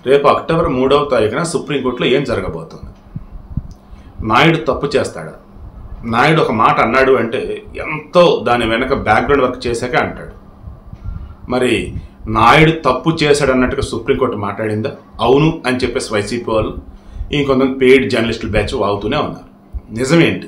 రేపు అక్టోబర్ 3వ తారీఖున సుప్రీంకోర్టులో ఏం జరగబోతుంది? నాయుడు తప్పు చేస్తాడా? నాయుడు ఒక మాట అన్నాడు అంటే ఎంతో దాని వెనక బ్యాక్గ్రౌండ్ వర్క్ చేశాక అంటాడు. మరి నాయుడు తప్పు చేశాడు అన్నట్టుగా సుప్రీంకోర్టు మాట్లాడిందా? అవును అని చెప్పేసి వైసీపీ వాళ్ళు ఇంకొంతమంది పెయిడ్ జర్నలిస్టుల బ్యాచ్ వాగుతూనే ఉన్నారు. నిజమేంటి?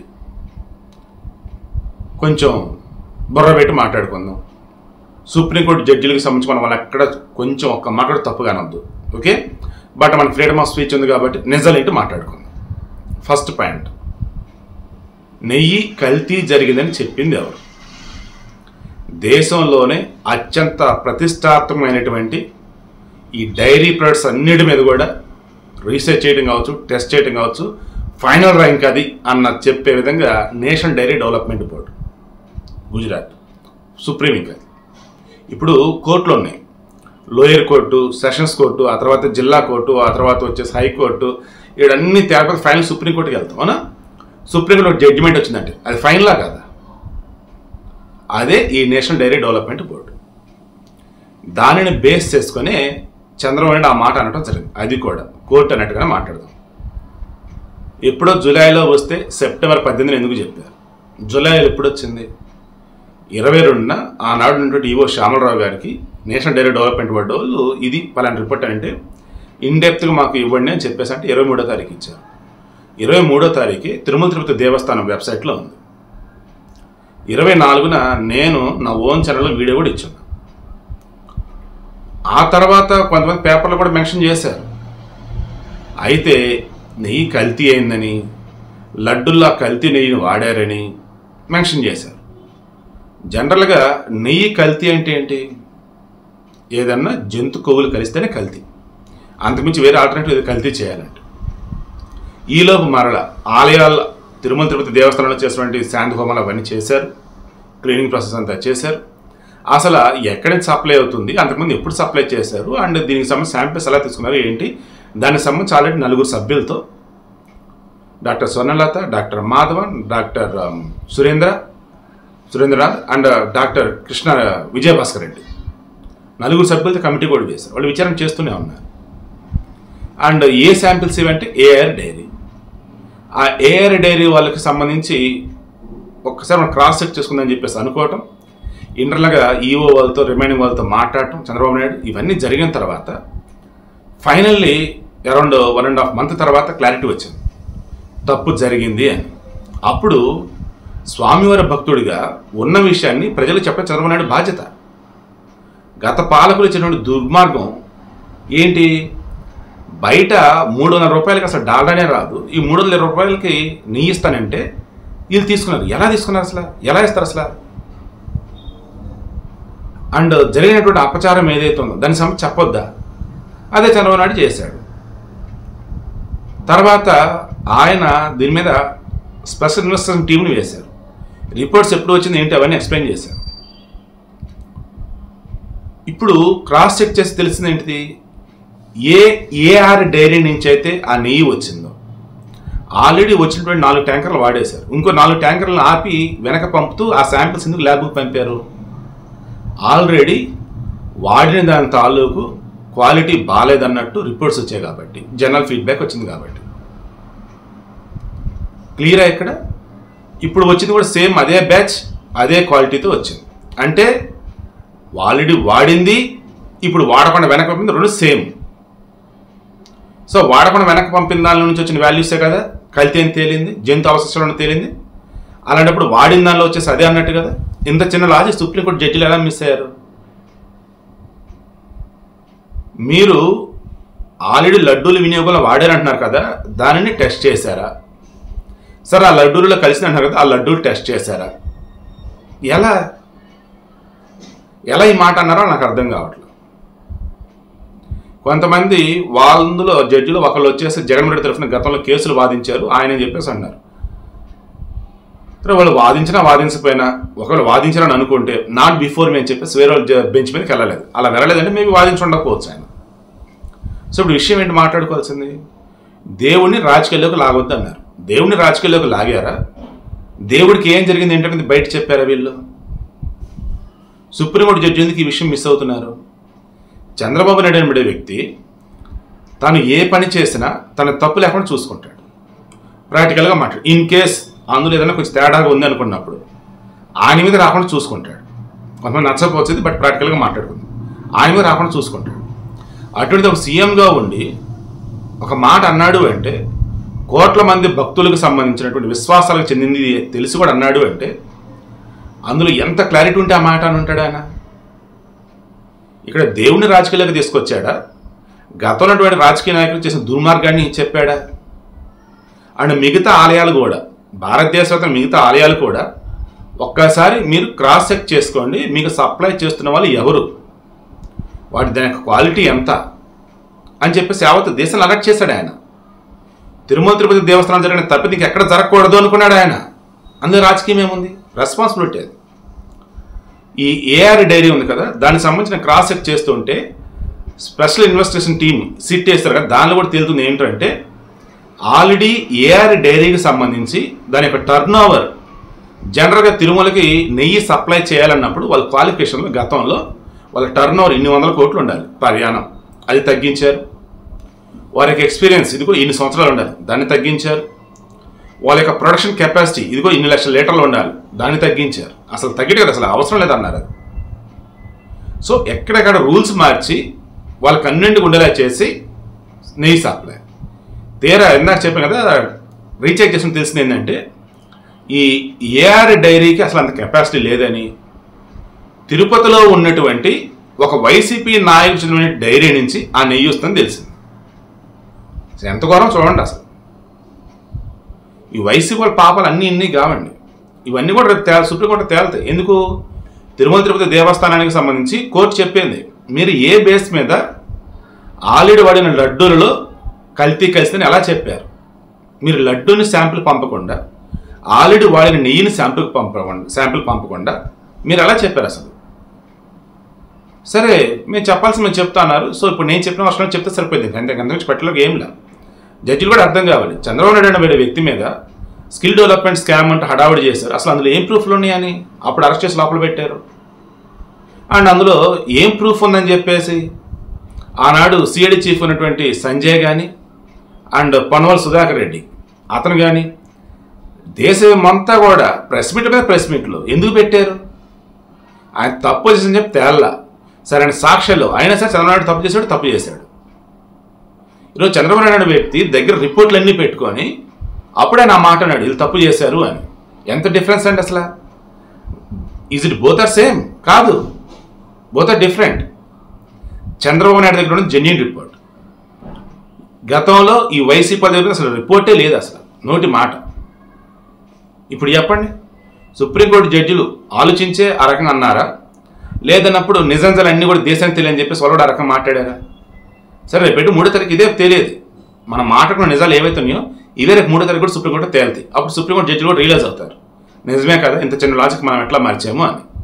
కొంచెం బుర్ర పెట్టి మాట్లాడుకుందాం. సుప్రీంకోర్టు జడ్జిలకు సంబంధించి మనం వాళ్ళు ఎక్కడ కొంచెం ఒక్క మాట కూడా తప్పుగా అనొద్దు, ఓకే? బట్ మనకు ఫ్రీడమ్ ఆఫ్ స్పీచ్ ఉంది కాబట్టి నిజాలేంటి మాట్లాడుకుందాం. ఫస్ట్ పాయింట్, నెయ్యి కల్తీ జరిగిందని చెప్పింది ఎవరు? దేశంలోనే అత్యంత ప్రతిష్టాత్మకమైనటువంటి ఈ డైరీ ప్రొడక్ట్స్ అన్నిటి మీద కూడా రీసెర్చ్ చేయడం కావచ్చు, టెస్ట్ చేయడం కావచ్చు, ఫైనల్ ర్యాంక్ అది అన్న చెప్పే విధంగా national dairy development board, Gujarat, supreme. ఇంకా ఇప్పుడు కోర్టులు ఉన్నాయి, లోయర్ కోర్టు, సెషన్స్ కోర్టు, ఆ తర్వాత జిల్లా కోర్టు, ఆ తర్వాత వచ్చేసి హైకోర్టు. ఇవన్నీ తేకపోతే ఫైనల్ సుప్రీంకోర్టుకి వెళ్తాం. అవునా? సుప్రీంకోర్టు జడ్జిమెంట్ వచ్చిందంటే అది ఫైనలా కాదా? అదే ఈ నేషనల్ డైరీ డెవలప్మెంట్ బోర్డు. దానిని బేస్ చేసుకొని చంద్రబాబు నాయుడు ఆ మాట అనడం జరిగింది. అది కూడా కోర్టు అన్నట్టుగానే మాట్లాడదాం. ఎప్పుడో జూలైలో వస్తే సెప్టెంబర్ 18 ఎందుకు చెప్పారు? జూలైలో ఎప్పుడు వచ్చింది? 22న ఆనాడు ఉన్నటువంటి ఈవో శ్యామలరావు గారికి నేషనల్ డైరీ డెవలప్మెంట్ బోర్డు వాళ్ళు ఇది పలానా రిపోర్ట్ అంటే ఇన్డెప్త్గా మాకు ఇవ్వండి అని చెప్పేసి అంటే 23వ తారీఖు ఇచ్చారు. 23వ తారీఖు తిరుమల తిరుపతి దేవస్థానం వెబ్సైట్లో ఉంది. 24న నేను నా ఓన్ ఛానల్లో వీడియో కూడా ఇచ్చాను. ఆ తర్వాత కొంతమంది పేపర్లో కూడా మెన్షన్ చేశారు. అయితే నెయ్యి కల్తీ అయిందని, లడ్డుల్లా కల్తీ నెయ్యిని వాడారని మెన్షన్ చేశారు. జనరల్గా నెయ్యి కల్తీ అంటే ఏంటి? ఏదన్నా జంతు కొవ్వులు కలిస్తేనే కల్తీ, అంతకుమించి వేరే ఆల్టర్నేటివ్ ఏదో కల్తీ చేయాలంటే. ఈలోపు మరల ఆలయాల తిరుమల తిరుపతి దేవస్థానంలో చేసినటువంటి శాంతి హోమాలు అవన్నీ చేశారు, క్లీనింగ్ ప్రాసెస్ అంతా చేశారు. అసలు ఎక్కడి నుంచి సప్లై అవుతుంది, అంతకుముందు ఎప్పుడు సప్లై చేశారు, అండ్ దీనికి సంబంధించి శాంపిల్స్ ఎలా తీసుకున్నారు ఏంటి, దానికి సంబంధించి ఆల్రెడీ 4 సభ్యులతో doctor Swarnalatha, doctor Madhavan, doctor Surendranath and doctor Krishna Vijayabhaskar Reddy 4 సభ్యులతో కమిటీ కూడా వేశారు. వాళ్ళు విచారణ చేస్తూనే ఉన్నారు. అండ్ ఏ శాంపిల్స్ ఇవంటే ఏఆర్ డైరీ. ఆ ఏఆర్ డైరీ వాళ్ళకి సంబంధించి ఒక్కసారి మనం క్రాస్ చెక్ చేసుకుందని చెప్పేసి అనుకోవటం, ఇంటర్నల్గా ఈఓ వాళ్ళతో రిమైనింగ్ వాళ్ళతో మాట్లాడటం చంద్రబాబు నాయుడు, ఇవన్నీ జరిగిన తర్వాత ఫైనల్లీ అరౌండ్ 1.5 month తర్వాత క్లారిటీ వచ్చింది తప్పు జరిగింది అని. అప్పుడు స్వామివారి భక్తుడిగా ఉన్న విషయాన్ని ప్రజలకు చెప్పడం చంద్రబాబు నాయుడు బాధ్యత. గత పాలకులు ఇచ్చినటువంటి దుర్మార్గం ఏంటి? బయట 300 రూపాయలకి అసలు డాల్డానే రాదు, ఈ 320 రూపాయలకి నెయ్యి ఇస్తానంటే వీళ్ళు తీసుకున్నారు. ఎలా తీసుకున్నారు? అసలు ఎలా ఇస్తారు అసలు? అండ్ జరిగినటువంటి అపచారం ఏదైతే ఉందో దాని సంబంధించి చెప్పొద్దా? అదే చంద్రబాబు నాయుడు చేశాడు. తర్వాత ఆయన దీని మీద స్పెషల్ ఇన్వెస్టిగేషన్ టీంని వేశారు. రిపోర్ట్స్ ఎప్పుడు వచ్చింది ఏంటి అవన్నీ ఎక్స్ప్లెయిన్ చేశారు. ఇప్పుడు క్రాస్ చెక్ చేసి తెలిసింది ఏంటిది? ఏఆర్ డైరీ నుంచి అయితే ఆ నెయ్యి వచ్చిందో ఆల్రెడీ వచ్చినటువంటి 4 ట్యాంకర్లు వాడేశారు. ఇంకో 4 ట్యాంకర్లను ఆపి వెనక పంపుతూ ఆ శాంపిల్స్ ఎందుకు ల్యాబ్కు పంపారు? ఆల్రెడీ వాడిన దాని తాలూకు క్వాలిటీ బాగాలేదన్నట్టు రిపోర్ట్స్ వచ్చాయి కాబట్టి, జనరల్ ఫీడ్బ్యాక్ వచ్చింది కాబట్టి. క్లియరా ఇక్కడ? ఇప్పుడు వచ్చింది కూడా సేమ్ అదే బ్యాచ్ అదే క్వాలిటీతో వచ్చింది. అంటే ఆల్రెడీ వాడింది, ఇప్పుడు వాడకుండా వెనక పంపింది, రెండు సేమ్. సో వాడకుండా వెనక పంపిన దాని నుంచి వచ్చిన వాల్యూసే కదా కల్తీ అని తేలింది, జంతు అవశేషాలను తేలింది. అలాంటప్పుడు వాడిన దానిలో వచ్చేసి అదే అన్నట్టు కదా. ఇంత చిన్న లాజిక్ సుప్రీంకోర్టు జడ్జిలు ఎలా మిస్ అయ్యారు? మీరు ఆల్రెడీ లడ్డూలు వినియోగంలో వాడారంటున్నారు కదా, దానిని టెస్ట్ చేశారా? సరే, ఆ లడ్డూలలో కలిసి అంటున్నారు కదా, ఆ లడ్డూలు టెస్ట్ చేశారా? ఎలా ఎలా ఈ మాట అన్నారో నాకు అర్థం కావట్లేదు. కొంతమంది వాళ్ళందులో జడ్జిలు ఒకళ్ళు వచ్చేసి జగన్మోహన్ రెడ్డి తరఫున గతంలో కేసులు వాదించారు ఆయన అని చెప్పేసి అన్నారు. సరే, వాళ్ళు వాదించినా వాదించకపోయినా ఒకవేళ వాదించారని అనుకుంటే నాట్ బిఫోర్ మేము చెప్పేసి వేరే వాళ్ళ బెంచ్ మీదకి వెళ్ళలేదు. అలా వెళ్ళలేదంటే మేబీ వాదించి ఉండకపోవచ్చు ఆయన. సో ఇప్పుడు విషయం ఏంటి మాట్లాడుకోవాల్సింది? దేవుడిని రాజకీయాల్లోకి లాగొద్దు అన్నారు. దేవుడిని రాజకీయాల్లోకి లాగారా? దేవుడికి ఏం జరిగింది ఏంటనేది బయట చెప్పారా వీళ్ళు? సుప్రీంకోర్టు జడ్జి ఎందుకు ఈ విషయం మిస్ అవుతున్నారు? చంద్రబాబు నాయుడు అనే వ్యక్తి తను ఏ పని చేసినా తన తప్పు లేకుండా చూసుకుంటాడు. ప్రాక్టికల్గా మాట్లాడు. ఇన్ కేస్ అందులో ఏదైనా కొంచెం తేడాగా ఉంది అనుకున్నప్పుడు ఆయన మీద రాకుండా చూసుకుంటాడు. కొంతమంది నచ్చకపోతుంది, బట్ ప్రాక్టికల్గా మాట్లాడుకుంది. ఆయన మీద రాకుండా చూసుకుంటాడు. అటువంటిది ఒక సీఎంగా ఉండి ఒక మాట అన్నాడు అంటే, కోట్ల మంది భక్తులకు సంబంధించినటువంటి విశ్వాసాలకు చెందింది తెలిసి కూడా అన్నాడు అంటే అందులో ఎంత క్లారిటీ ఉంటే ఆ మాట అని ఉంటాడు ఆయన. ఇక్కడ దేవుని రాజకీయాలకు తీసుకొచ్చాడా, గతంలో ఉన్నటువంటి రాజకీయ నాయకులు చేసిన దుర్మార్గాన్ని చెప్పాడా? అండ్ మిగతా ఆలయాలు కూడా, భారతదేశంలో మిగతా ఆలయాలు కూడా ఒక్కసారి మీరు క్రాస్ చెక్ చేసుకోండి. మీకు సప్లై చేస్తున్న వాళ్ళు ఎవరు, దాని యొక్క క్వాలిటీ ఎంత అని చెప్పేసి యావత్ దేశాన్ని అలర్ట్ చేశాడు ఆయన. తిరుమల తిరుపతి దేవస్థానం జరిగిన తప్పితే ఇంక ఎక్కడ జరగకూడదు అనుకున్నాడు ఆయన. అందులో రాజకీయం ఏముంది? రెస్పాన్సిబిలిటీ అది. ఈ ఏఆర్ డైరీ ఉంది కదా, దానికి సంబంధించిన క్రాస్ చెక్ చేస్తుంటే స్పెషల్ ఇన్వెస్టిగేషన్ టీమ్ సిట్ వేస్తారు కదా, దానిలో కూడా తేలుతుంది ఏంటంటే ఆల్రెడీ ఏఆర్ డైరీకి సంబంధించి దాని యొక్క టర్న్ ఓవర్ జనరల్గా తిరుమలకి నెయ్యి సప్లై చేయాలన్నప్పుడు వాళ్ళ క్వాలిఫికేషన్లో గతంలో వాళ్ళ టర్న్ ఓవర్ ఇన్ని 100 కోట్లు ఉండాలి ప్రయాణం, అది తగ్గించారు. వారికి ఎక్స్పీరియన్స్ ఇదిగో ఇన్ని సంవత్సరాలు ఉండాలి, దాన్ని తగ్గించారు. వాళ్ళ యొక్క ప్రొడక్షన్ కెపాసిటీ ఇదిగో ఇన్ని లక్షల లీటర్లు ఉండాలి, దాన్ని తగ్గించారు. అసలు తగ్గదు కదా, అసలు అవసరం లేదన్నారు అది. సో ఎక్కడెక్కడ రూల్స్ మార్చి వాళ్ళకి అన్నింటికి ఉండేలా చేసి నెయ్యి సప్లై తీరా ఇందాక చెప్పాను కదా, రీచెక్ చేసిన తెలిసింది ఏంటంటే ఈ ఏఆర్ డైరీకి అసలు అంత కెపాసిటీ లేదని, తిరుపతిలో ఉన్నటువంటి ఒక వైసీపీ నాయకుడు చెందిన డైరీ నుంచి ఆ నెయ్యి వస్తుందని తెలిసింది. ఎంత ఘోరం చూడండి. అసలు ఈ వైసీపీ వాళ్ళ పాపాలు అన్నీ ఇన్ని కావండి. ఇవన్నీ కూడా సుప్రీంకోర్టు తేలుతాయి. ఎందుకు? తిరుమల తిరుపతి దేవస్థానానికి సంబంధించి కోర్టు చెప్పింది, మీరు ఏ బేస్ మీద ఆల్రెడీ వాడిన లడ్డూలలో కల్తీ కలిసిందని ఎలా చెప్పారు? మీరు లడ్డూని శాంపిల్ పంపకుండా ఆల్రెడీ వాడిన నెయ్యిని శాంపిల్ పంపకుండా మీరు ఎలా చెప్పారు అసలు? సరే మేము చెప్పాల్సి మేము చెప్తా అన్నారు. సో ఇప్పుడు నేను చెప్పిన వర్షంలో చెప్తే సరిపోయింది, అంతకుమించి పెట్టలోకి ఏం లేదు. జడ్జిలు కూడా అర్థం కావాలి. చంద్రబాబు నాయుడు అనే వ్యక్తి మీద స్కిల్ డెవలప్మెంట్ స్కామ్ అంటే హడావుడి చేశారు. అసలు అందులో ఏం ప్రూఫ్లు ఉన్నాయని అప్పుడు అరెస్ట్ చేసి లోపల పెట్టారు. అండ్ అందులో ఏం ప్రూఫ్ ఉందని చెప్పేసి ఆనాడు సిఐడి చీఫ్ ఉన్నటువంటి సంజయ్ కానీ అండ్ పనవల్ సుధాకర్ రెడ్డి అతను కానీ దేశమంతా కూడా ప్రెస్ మీట్ మీద ప్రెస్ మీట్లు ఎందుకు పెట్టారు? ఆయన తప్పు చేసిందని చెప్పి తేల్లా, సరైన సాక్ష్యాలు అయినా సరే చంద్రబాబు నాయుడు తప్పు చేశాడు. ఈరోజు చంద్రబాబు నాయుడు వ్యక్తి దగ్గర రిపోర్ట్లు అన్నీ పెట్టుకొని అప్పుడే నా మాట అన్నాడు వీళ్ళు తప్పు చేశారు అని. ఎంత డిఫరెన్స్ అండి అసలు? Is it both are same? కాదు, both are different. Chandrababu Naidu దగ్గర ఉన్న జెన్యూన్ రిపోర్ట్, గతంలో ఈ వైసీపీ దగ్గర అసలు రిపోర్టే లేదు, అసలు నోటి మాట. ఇప్పుడు చెప్పండి, సుప్రీంకోర్టు జడ్జిలు ఆలోచించే ఆ రకంగా అన్నారా? లేదన్నప్పుడు నిజంజాలు అన్నీ కూడా దేశానికి తెలియని చెప్పేసి వాళ్ళు కూడా ఆ రకంగా మాట్లాడారా? సరే రేపు 3వ తారీఖు ఇదే తెలియదు, మనం మాట్లాడుకున్న నిజాలు ఏవైతే ఉన్నాయో ఇవే రేపు 3వ తారీఖు కూడా సుప్రీంకోర్టు తేలుతాయి. అప్పుడు సుప్రీంకోర్టు జడ్జిలు కూడా రియలైజ్ అవుతారు నిజమే కదా ఇంత చిన్న లాజిక్ మనం ఎట్లా మార్చాము అని.